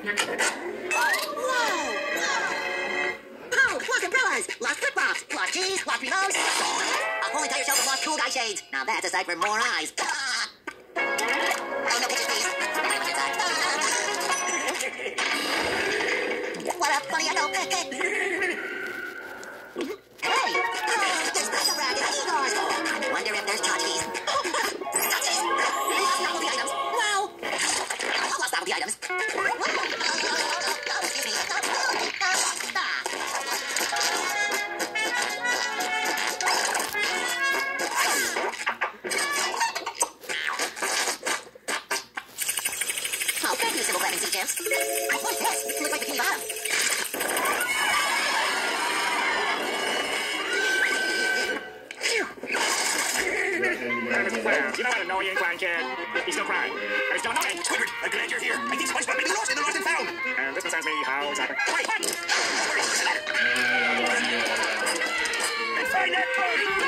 Oh, lost umbrellas, lost flip-flops, lost cheese, lost remotes. A whole entire shelf of lost cool guy shades. Now that's a sight for more eyes. Oh, no pictures, please. What's inside? What a funny echo. Hey! Oh, there's special rack and Igor's. I wonder if there's tchotchkes. Tchotchkes! Lost novelty items. Wow! Lost novelty items. Excuse me. Oh, thank you, Civil Clapping Sea Gems. What's this? It looks like Bikini Bottom. Mr. Krabs, you know that annoying blind kid? He's still crying. And he's still annoying. Squidward, I'm glad you're here. I think Spongebob may be lost in the lost and found. And this concerns me how exactly. Wait, what? Where's the letter? And find that bird.